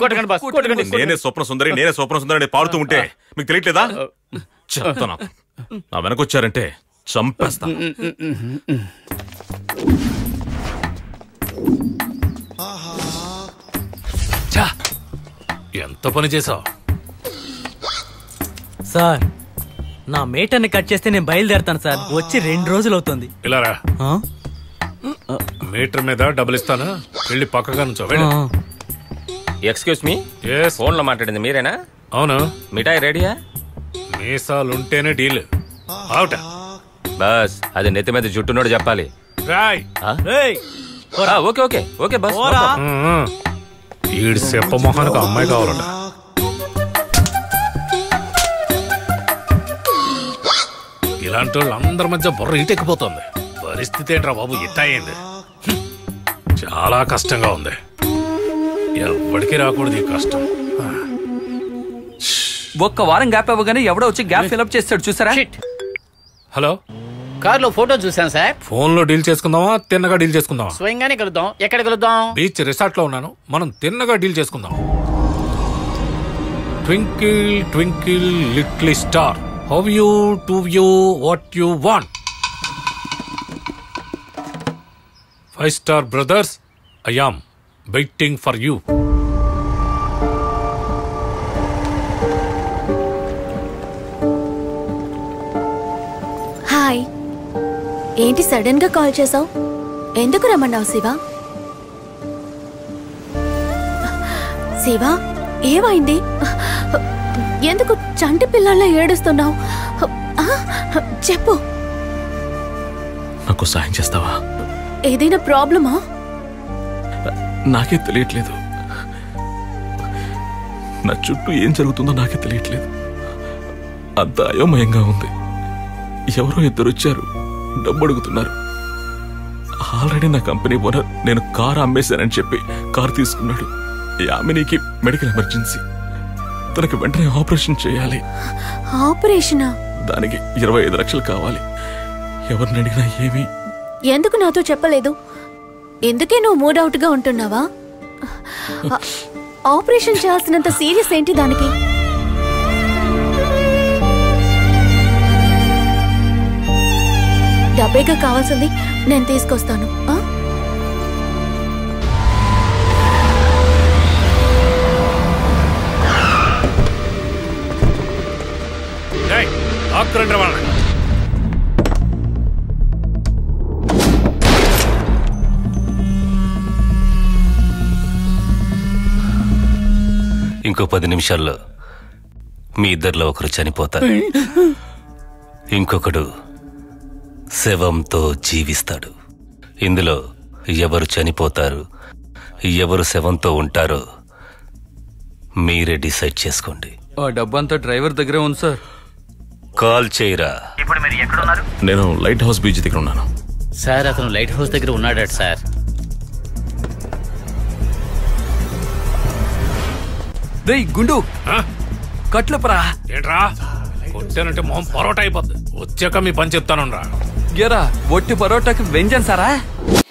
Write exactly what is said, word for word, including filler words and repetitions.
నేనే స్వప్న సుందరి నేనే స్వప్న సుందరి పాడుతూ ఉంటే మీకు తెలియట్లేదా? చెప్తా నాకు నా వెనకొచ్చారంటే చంపేస్తా. ఎంత పని చేసావు సార్? నా మేటర్ని కట్ చేస్తే నేను బయలుదేరతాను సార్. వచ్చి రెండు రోజులు అవుతుంది. ఇలా రా. మీటర్ మీద డబ్బులు ఇస్తాను, వెళ్ళి పక్కగా నుంచో. ఎక్స్క్యూజ్ మీ, ఫోన్ లో మాట్లాడింది మీరేనా? అవును. మిఠాయి రెడీయా? మీసాలుంటేనే డీల్. అవుట బస్ అది నెత్తి మీద జుట్టునోడు చెప్పాలి. ఓకే ఓకే ఓకే బస్. ఈడు చెప్ప మొహానికి అమ్మాయి కావాలట. ఇలాంటి వాళ్ళు అందరి మధ్య బుర్ర ఇటెక్కిపోతుంది. పరిస్థితి ఏంట్రా బాబు ఇట్టా అయింది. చాలా కష్టంగా ఉంది. ఎవరికి రాకూడదు ఈ కష్టం. ఒక్క వారం గ్యాప్ అవ్వగానే ఎవడో వచ్చి గ్యాప్ ఫిల్అప్ చేస్తాడు చూసారా? హలో, కార్లో ఫోటో చూసాను సార్. ఫోన్ లో డీల్ చేసుకుందామా తిన్నగా డీల్ చేసుకుందామా? స్వయంగానే కలుద్దాం. ఎక్కడ కలుద్దాం? బీచ్ రిసార్ట్ లో ఉన్నాను, మనం తిన్నగా డీల్ చేసుకుందాం. Twinkle twinkle little star, how you to you what you want. Five star brothers, I am waiting for you. Hi, ఏంటి సడన్ గా కాల్ చేసావు? ఎందుకు రమ్మన్నావు శివ? శివ, ఏమైంది? ఎందుకు చంటి పిల్లల్లా ఏడుస్తున్నావు? చెప్పు. నాకు సాయం చేస్తావా? ఏదైనా ప్రాబ్లమా? నాకే తెలియట్లేదు. నా చుట్టూ ఏం జరుగుతుందో నాకే తెలియట్లేదు. అంత అయోమయంగా ఉంది. ఎవరో ఇద్దరు వచ్చారు, డబ్బు అడుగుతున్నారు. ఆల్రెడీ నా కంపెనీ ఓనర్ నేను కారు అమ్మేశానని చెప్పి కారు తీసుకున్నాడు. యామినికి మెడికల్ ఎమర్జెన్సీ, తనకి వెంటనే ఆపరేషన్ చేయాలి. ఆపరేషనా? దానికి ఇరవై ఐదు లక్షలు కావాలి. ఎవరిని అడిగినా ఏమి. ఎందుకు నాతో చెప్పలేదు? ఎందుకే నువ్వు మూడ్ అవుట్ గా ఉంటున్నావా? ఆపరేషన్ చేయాల్సినంత సీరియస్ ఏంటి దానికి? డబ్బేగా కావాల్సింది, నేను తీసుకొస్తాను. ఇంకో పది నిమిషాల్లో మీ ఇద్దరిలో ఒకరు చనిపోతారు, ఇంకొకడు శవంతో జీవిస్తాడు. ఇందులో ఎవరు చనిపోతారు, ఎవరు శవంతో ఉంటారో మీరే డిసైడ్ చేసుకోండి. ఆ డబ్బంతా డ్రైవర్ దగ్గరే ఉంది సార్. కాల్ చేయరా. ఇప్పుడు మీరు ఎక్కడ ఉన్నారు? నేను లైట్ హౌస్ బీచ్ దగ్గర ఉన్నాను సార్. అతను లైట్ హౌస్ దగ్గర ఉన్నాడట సార్. రేయ్ గుండు, కట్లపరా. ఏంట్రా కొట్టానంటే మొహం పరోటా అయిపోద్ది. వచ్చాక మీ పని చెప్తాను రా. ఎరా ఒట్టి పరోటాకి వెంజన్ సారా?